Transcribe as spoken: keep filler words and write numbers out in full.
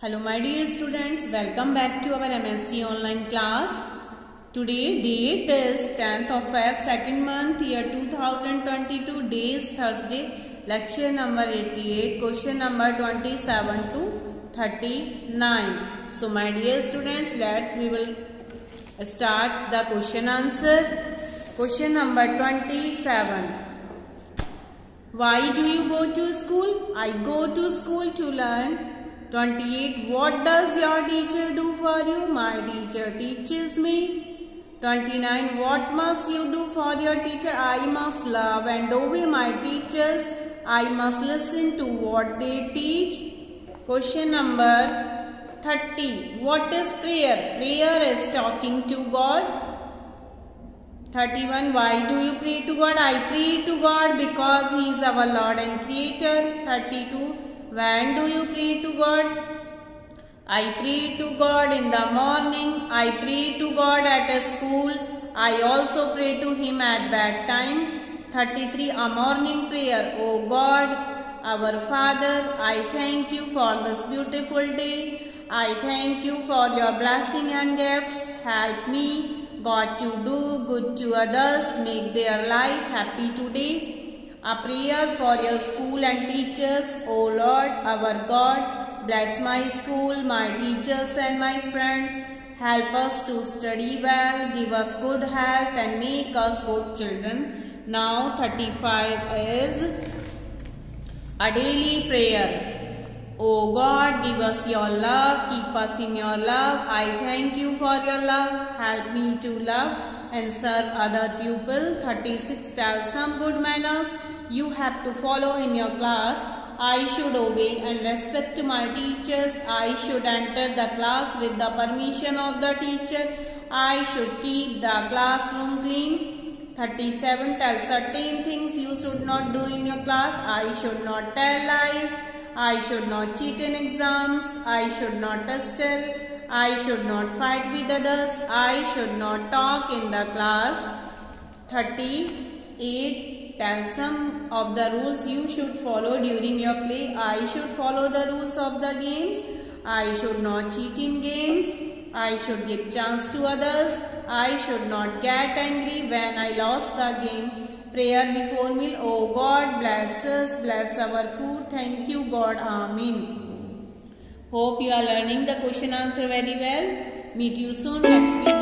Hello my dear students, welcome back to our M S C online class. Today date is tenth of February, second month, year two thousand twenty-two, day is Thursday, lecture number eighty-eight, question number twenty-seven to thirty-nine. So my dear students, let's we will start the question answer. Question number twenty-seven. Why do you go to school? I go to school to learn. twenty-eight. What does your teacher do for you? My teacher teaches me. twenty-nine. What must you do for your teacher? I must love and obey my teachers. I must listen to what they teach. Question number thirty. What is prayer? Prayer is talking to God. thirty-one. Why do you pray to God? I pray to God because He is our Lord and Creator. thirty-two. When do you pray to God? I pray to God in the morning. I pray to God at a school. I also pray to Him at bedtime. thirty-three. A morning prayer. Oh God, our Father, I thank you for this beautiful day. I thank you for your blessing and gifts. Help me, God, to do good to others. Make their life happy today. A prayer for your school and teachers. O Lord, our God, bless my school, my teachers and my friends. Help us to study well, give us good health and make us good children. Now thirty-five is a daily prayer. O God, give us your love, keep us in your love. I thank you for your love. Help me to love and serve other people. thirty-six. Tell some good manners you have to follow in your class. I should obey and respect my teachers. I should enter the class with the permission of the teacher. I should keep the classroom clean. thirty-seven. Tell certain things you should not do in your class. I should not tell lies. I should not cheat in exams. I should not steal. I should not fight with others. I should not talk in the class. thirty-eight. Tell some of the rules you should follow during your play. I should follow the rules of the games. I should not cheat in games. I should give chance to others. I should not get angry when I lost the game. Prayer before meal. Oh God, bless us, bless our food. Thank you God. Amen. Hope you are learning the question answer very well. Meet you soon next week.